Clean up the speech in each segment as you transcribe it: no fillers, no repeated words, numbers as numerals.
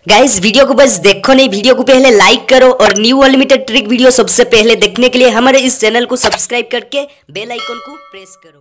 Guys video को बस देखो नहीं, वीडियो को पहले लाइक करो और न्यू अनलिमिटेड ट्रिक वीडियो सबसे पहले देखने के लिए हमारे इस चैनल को सब्सक्राइब करके बेल आइकन को प्रेस करो।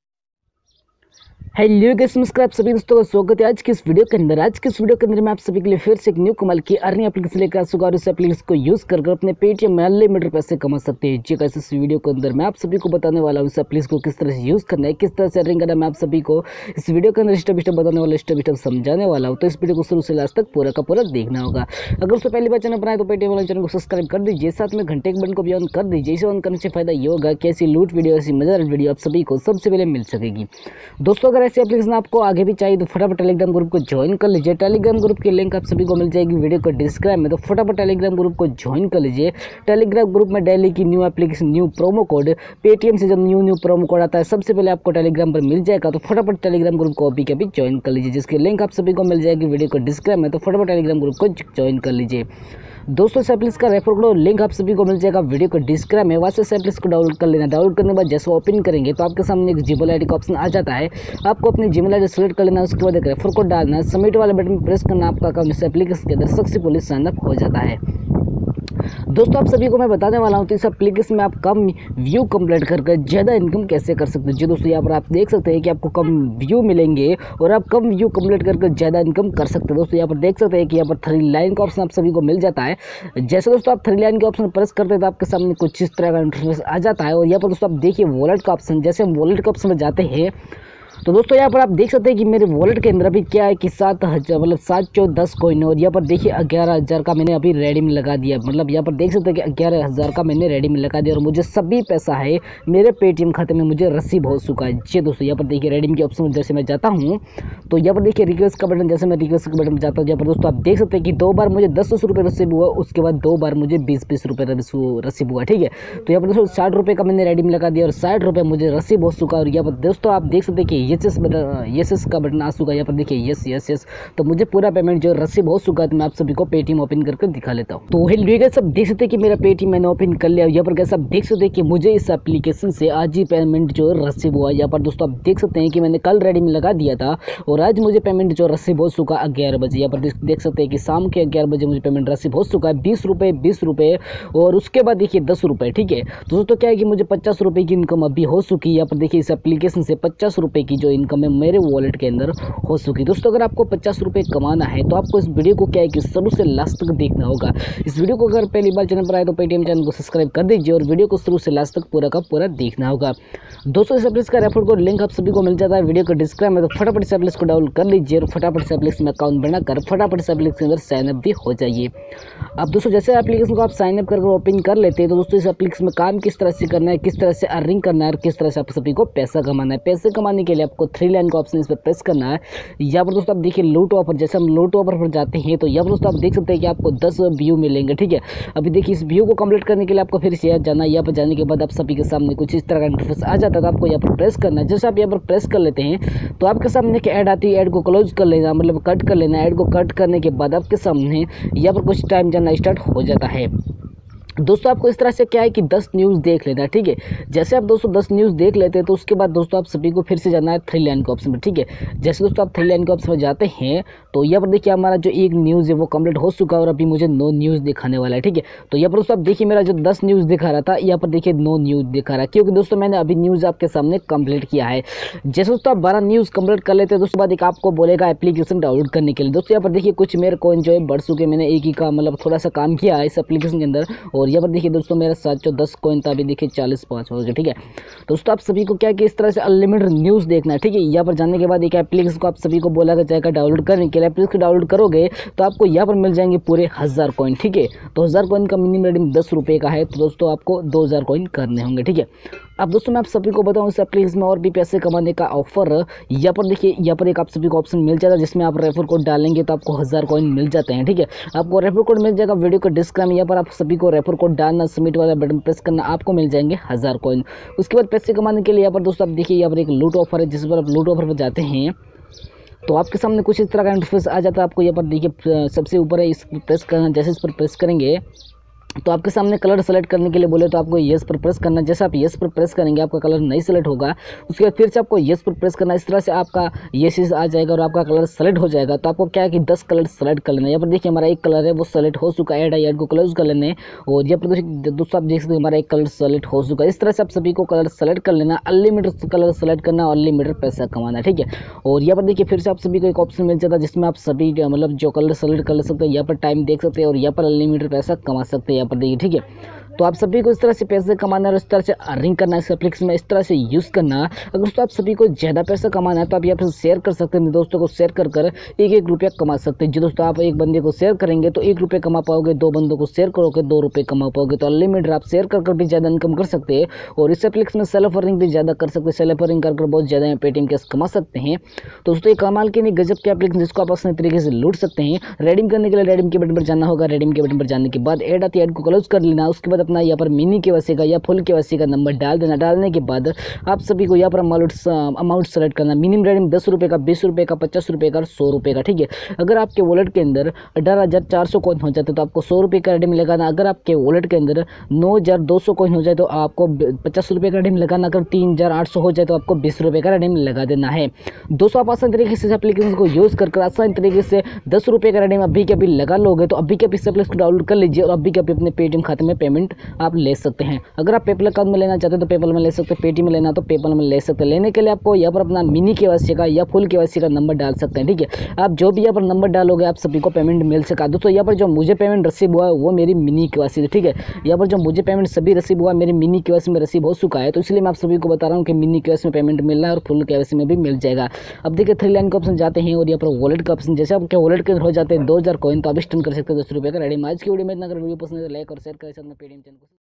हेलो गाइस, नमस्कार। आप सभी दोस्तों का स्वागत है आज की इस वीडियो के अंदर। आज की इस वीडियो के अंदर मैं आप सभी के लिए फिर से एक न्यू कमाल की अर्निंग एप्लीकेशन लेकर आ चुका हूं और इस एप्लीकेशन को यूज कर अपने पेटीएम में अनलिमिटेड पैसे कमा सकते हैं। जी गाइस, इस वीडियो के अंदर मैं आप सभी को बताने वाला हूं इस एप्लीकेशन को किस तरह से यूज करना है, किस तरह से अर्निंग करना है। मैं आप सभी को इस वीडियो के अंदर स्टेप बाय स्टेप बताने वाला, स्टेप बाय स्टेप समझाने वाला हूँ। तो इस वीडियो को शुरू से लास्ट तक पूरा का पूरा देखना होगा। अगर उससे पहली बार चैनल बनाए तो पेटीएम वाले चैनल को सब्सक्राइब कर दीजिए, साथ में घंटे के बटन को भी ऑन कर दीजिए। इसे ऑन करने से फायदा ये होगा कि ऐसी लूट वीडियो, ऐसी मजेदार वीडियो आप सभी को सबसे पहले मिल सकेगी। दोस्तों, अगर ऐसी एप्लीकेशन आपको आगे भी चाहिए तो फटाफट टेलीग्राम ग्रुप को ज्वाइन कर लीजिए। टेलीग्राम ग्रुप की लिंक आप सभी को मिल जाएगी वीडियो को डिस्क्रिप्शन में, तो फटाफट टेलीग्राम ग्रुप को ज्वाइन कर लीजिए। टेलीग्राम ग्रुप में डेली की new application, new promo code, Paytm से जब न्यू प्रोमो कोड आता है सबसे पहले आपको टेलीग्राम पर मिल जाएगा। तो फटाफट टेलीग्राम ग्रुप को अभी के अभी ज्वाइन कर लीजिए, जिसकी लिंक आप सभी को मिल जाएगी वीडियो को डिस्क्रिप्शन में। तो फटाफट टेलीग्राम ग्रुप को ज्वाइन कर लीजिए। दोस्तों, इस एप्लीकेशन का रेफर कोड लिंक आप सभी को मिल जाएगा वीडियो को डिस्क्रिप्शन में। वहाँ से इस एप्लीकेशन को डाउनलोड कर लेना। डाउनलोड करने के बाद जैसे ओपन करेंगे तो आपके सामने एक जीमेल आईडी का ऑप्शन आ जाता है। आपको अपनी जीमेल आईडी सेलेक्ट कर लेना, उसके बाद एक रेफर कोड डालना है, सबमिट वाले बटन पर प्रेस करना। आपका अकाउंट इस एप्लीकेशन के अंदर सक्सेसफुली साइन अप हो जाता है। दोस्तों, आप सभी को मैं बताने वाला हूं तो इस एप्लीकेशन में आप कम व्यू कंप्लीट करके ज़्यादा इनकम कैसे कर सकते हैं। जी दोस्तों, यहाँ पर आप देख सकते हैं कि आपको कम व्यू मिलेंगे और आप कम व्यू कंप्लीट करके ज़्यादा इनकम कर सकते हैं। दोस्तों, यहाँ पर देख सकते हैं कि यहाँ पर 3 लाइन का ऑप्शन आप सभी को मिल जाता है। जैसे दोस्तों आप 3 लाइन के ऑप्शन प्रेस करते हैं तो आपके सामने कुछ इस तरह का इंटरफेस आ जाता है। और यहाँ पर दोस्तों आप देखिए वॉलेट का ऑप्शन, जैसे हम वॉलेट के ऑप्शन में जाते हैं तो दोस्तों यहाँ पर आप देख सकते हैं कि मेरे वॉलेट के अंदर अभी क्या है कि 7,000 मतलब 710 कॉइन है। और यहाँ पर देखिए 11,000 का मैंने अभी रेडी में लगा दिया। मतलब यहाँ पर देख सकते हैं कि 11,000 का मैंने रेडी में लगा दिया और मुझे सभी पैसा है मेरे पेटीएम खाते में, मुझे रिसीव हो चुका है। जी दोस्तों, यहाँ पर देखिए रेडीम के ऑप्शन में जैसे मैं जाता हूँ तो यहाँ पर देखिए रिक्वेस्ट का बटन, जैसे मैं रिक्वेस्ट के बटन में जाता हूँ यहाँ पर दोस्तों आप देख सकते हैं कि 2 बार मुझे 10 रुपये रिसीव हुआ, उसके बाद 2 बार मुझे 20 रुपये रिसीव हुआ। ठीक है, तो यहाँ पर दोस्तों 60 रुपये का मैंने रेडी में लगा दिया और 60 रुपये मुझे रिसीव हो चुका है। और यहाँ पर दोस्तों आप देख सकते हैं कि यस का बटन आ चुका है। यहाँ पर देखिए यस, तो मुझे पूरा पेमेंट जो रिसीव हो चुका है। तो मैं आप सभी को पेटीएम ओपन करके दिखा लेता हूँ। तो हेलो गाइस, सब देख सकते हैं कि मेरा पेटीएम मैंने ओपन कर लिया। यहाँ पर गाइस आप देख सकते हैं कि मुझे इस एप्लीकेशन से आज ही पेमेंट जो रिसीव हुआ। यहाँ पर दोस्तों आप देख सकते हैं कि मैंने कल रेडी में लगा दिया था और आज मुझे पेमेंट जो रिसीव हो चुका 11 बजे। यहाँ पर देख सकते हैं कि शाम के 11 बजे मुझे पेमेंट रिसीव हो चुका है। 20 रुपये और उसके बाद देखिए 10 रुपये। ठीक है, तो दोस्तों क्या है कि मुझे 50 रुपये की इनकम अभी हो चुकी है। यहाँ पर देखिए इस एप्लीकेशन से 50 रुपये की जो इनकम है मेरे वॉलेट के अंदर हो चुकी। दोस्तों, अगर आपको 50 रुपये कमाना है तो आपको इस वीडियो को क्या है कि शुरू से लास्ट तक देखना होगा। इस वीडियो को अगर पहली बार चैनल पर आए तो पेटीएम चैनल को सब्सक्राइब कर दीजिए और वीडियो को शुरू से लास्ट तक पूरा का पूरा देखना होगा। दोस्तों, इस एप्लीकेशन का रेफर कोड लिंक आप सभी को मिल जाता है वीडियो को डिस्क्रिप्शन में। तो फटाफट इस एप्लीकेशन को डाउनलोड कर लीजिए और फटाफट इस एप्लीकेशन में अकाउंट बनाकर फटाफट इस एप्लीकेशन के अंदर साइन अप भी हो जाइए। अब दोस्तों जैसे एप्लीकेशन को आप साइन अप करके ओपन कर लेते हैं तो दोस्तों इस एप्लीकेशन में काम किस तरह से करना है, किस तरह से अर्निंग करना है और किस तरह से आप सभी को पैसा कमाना है। पैसे कमाने के लिए आपको 3 लाइन का ऑप्शन इस पर प्रेस करना है। यहाँ पर दोस्तों आप देखिए लूट ऑफर, जैसे हम लूट ऑफर पर जाते हैं तो यहाँ पर दोस्तों आप देख सकते हैं कि आपको 10 व्यू मिलेंगे। ठीक है, अभी देखिए इस व्यू को कंप्लीट करने के लिए आपको फिर से जाना है। यहाँ पर जाने के बाद आप सभी के सामने कुछ इस तरह का इंटरफेस आ जाता है। तो आपको यहाँ पर प्रेस करना है। जैसे आप यहाँ पर प्रेस कर लेते हैं तो आपके सामने एक ऐड आती है, ऐड को क्लोज कर लेना, मतलब कट कर लेना। ऐड को कट करने के बाद आपके सामने यहाँ पर कुछ टाइम जाना स्टार्ट हो जाता है। दोस्तों आपको इस तरह से क्या है कि 10 न्यूज़ देख लेना है। ठीक है, जैसे आप दोस्तों 10 न्यूज़ देख लेते हैं तो उसके बाद दोस्तों आप सभी को फिर से जाना है 3 लाइन के ऑप्शन पर। ठीक है, जैसे दोस्तों आप 3 लाइन के ऑप्शन में जाते हैं तो यहाँ पर देखिए हमारा जो एक न्यूज़ है वो कंप्लीट हो चुका है और अभी मुझे 9 न्यूज़ दिखाने वाला है। ठीक है, तो यहाँ पर दोस्तों आप देखिए मेरा जो 10 न्यूज़ दिखा रहा था यहाँ पर देखिए 9 न्यूज़ दिखा रहा है, क्योंकि दोस्तों मैंने अभी न्यूज़ आपके सामने कंप्लीट किया है। जैसे दोस्तों आप 12 न्यूज़ कंप्लीट कर लेते हैं दोस्तों बाद एक आपको बोलेगा एप्लीकेशन डाउनलोड करने के लिए। दोस्तों यहाँ पर देखिए कुछ मेरे कॉइन जो है बढ़ चुके, मैंने एक ही का मतलब थोड़ा सा काम किया है इस एप्लीकेशन के अंदर। और यहाँ पर देखिए दोस्तों मेरा 710 कॉइन था, अभी देखिए 45 हो गया। ठीक है, दोस्तों आप सभी को क्या कि इस तरह से अनलिमिटेड न्यूज़ देखना है। ठीक है, यहाँ पर जाने के बाद एक एप्लीकेशन को आप सभी को बोला जाएगा डाउनलोड करने के लिए। एप्लीकेशन डाउनलोड करोगे तो आपको यहाँ पर मिल जाएंगे पूरे 1000 कॉइन। ठीक है, तो 1000 कॉइन का मिनिमम रेडिंग 10 रुपये का है, तो दोस्तों आपको 2000 कॉइन करने होंगे। ठीक है, अब दोस्तों मैं आप सभी को बताऊं इस एप्लीकेशन में और भी पैसे कमाने का ऑफर यहाँ पर देखिए, यहाँ पर एक आप सभी को ऑप्शन मिल जाता है जिसमें आप रेफर कोड डालेंगे तो आपको 1000 कॉइन मिल जाते हैं। ठीक है, आपको रेफर कोड मिल जाएगा वीडियो को डिस्क्रिप्शन में। यहाँ पर आप सभी को रेफर कोड डालना, सबमिट वाला बटन प्रेस करना, आपको मिल जाएंगे 1000 कॉइन। उसके बाद पैसे कमाने के लिए यहाँ पर दोस्तों आप देखिए यहाँ पर एक लूट ऑफर है, जिस पर आप लूट ऑफर पर जाते हैं तो आपके सामने कुछ इस तरह का इंटरफेस आ जाता है। आपको यहाँ पर देखिए सबसे ऊपर है, इस पर प्रेस करना। जैसे इस पर प्रेस करेंगे तो आपके सामने कलर सेलेक्ट करने के लिए बोले तो आपको येस पर प्रेस करना। जैसे आप येस पर प्रेस करेंगे आपका कलर नहीं सेलेक्ट होगा, उसके बाद फिर से आपको येस पर प्रेस करना। इस तरह से आपका येस आ जाएगा और आपका कलर सेलेक्ट हो जाएगा। तो आपको क्या है कि 10 कलर सेलेक्ट कर लेना। यहाँ पर देखिए हमारा एक कलर है वो सेलेक्ट हो चुका है, ऐड को क्लोज कर लेने। और यहाँ पर दोस्तों आप देख सकते हैं हमारा एक कलर सेलेक्ट हो चुका है। इस तरह से आप सभी को कलर सेलेक्ट कर लेना, अनलिमिटेड कलर सेलेक्ट करना, अनलिमिटेड पैसा कमाना, ठीक है। और यहाँ पर देखिए फिर से आप सभी को एक ऑप्शन मिल जाता है जिसमें आप सभी मतलब जो कलर सेलेक्ट कर सकते हैं, यहाँ पर टाइम देख सकते हैं और यहाँ पर अनलिमिटेड पैसा कमा सकते हैं। यहाँ पर देखिए, ठीक है। तो आप सभी को इस तरह से पैसे कमाना है और इस तरह से अर्निंग करना है इस एप्लीकेशन में, इस तरह से यूज़ करना। अगर दोस्तों आप सभी को ज़्यादा पैसा कमाना है तो आप यहाँ पर शेयर कर सकते हैं, दोस्तों को शेयर कर कर 1-1 रुपया कमा सकते हैं। जो दोस्तों आप एक बंदे को शेयर करेंगे तो 1 रुपये कमा पाओगे, 2 बंदों को शेयर करोगे 2 रुपये कमा पाओगे। तो अनलिमिटेड आप शेयर कर भी ज़्यादा इनकम कर सकते हैं और इस एप्लीकेशन में सेल्फ अर्निंग भी ज़्यादा कर सकते हैं। सेल्फ अर्निंग कर बहुत ज़्यादा पेटीएम कैश कमा सकते हैं। तो दोस्तों ये कमाल के नहीं गजब के एप्लीकेशन जिसको आप अपने तरीके से लूट सकते हैं। रेडीम करने के लिए रेडीम के बटन पर जाना होगा। रेडीम के बटन पर जाने के बाद ऐड आती है, ऐड को क्लोज कर लेना। उसके बाद अपना यहाँ पर मिनी केवाईसी का या फुल केवाईसी का नंबर डाल देना। डालने के बाद आप सभी को यहाँ पर अमाउंट सेलेक्ट करना। मिनिमम रेडीम 10 रुपये का, 20 रुपये का, 50 रुपये का और 100 रुपये का, ठीक है। अगर आपके वॉलेट के अंदर 18,400 कॉइन हो जाते तो आपको 100 रुपये का रेडीम लगाना। अगर आपके वॉलेट के अंदर 9,200 कॉइन हो जाए तो आपको 50 रुपये का रेडीम लगाना। अगर 3,800 हो जाए तो आपको 20 रुपये का रेडीम लगा देना है। दोस्तों आप आसान तरीके से एप्लीकेशन को यूज़ कर आसान तरीके से 10 रुपये का रेडीम अभी के अभी लगा लोगे तो अभी के अभी इस एप्लीकेशन को डाउनलोड कर लीजिए और अभी के अभी अपने पेटीएम खाते में पेमेंट आप ले सकते हैं। अगर आप पेपल अकाउंट में लेना चाहते हैं तो पेपल में ले सकते हैं, पेटीएम में लेना तो पेपल में ले सकते हैं। लेने के लिए आपको यहाँ पर अपना मिनी केवाईसी का या फुल केवाईसी का नंबर डाल सकते हैं, ठीक है। आप जो भी यहाँ पर नंबर डालोगे आप सभी को पेमेंट मिल सका। दोस्तों यहाँ पर जो मुझे पेमेंट रिसीव हुआ है वो मेरी मिनी केवाईसी, ठीक है। यहाँ पर जो मुझे पेमेंट सभी रिसीव हुआ मेरी मिनी केवाईसी में रिसीव हो चुका है। तो इसलिए मैं आप सभी को बता रहा हूँ कि मिनी केवाईसी में पेमेंट मिल रहा है और फुल केवाईसी में भी मिल जाएगा। अब देखिए 3 लाइन का ऑप्शन जाते हैं और यहाँ पर वॉलेट का ऑप्शन, जैसे आपके वॉलेट के अंदर हो जाते हैं 2000 कॉइन तो आप स्टर्न कर सकते हैं 10 रुपये का रेडीम। आज की वीडियो में इतना, अगर वीडियो पसंद है तो लाइक और शेयर करें अपने पेटीएम चैनल को।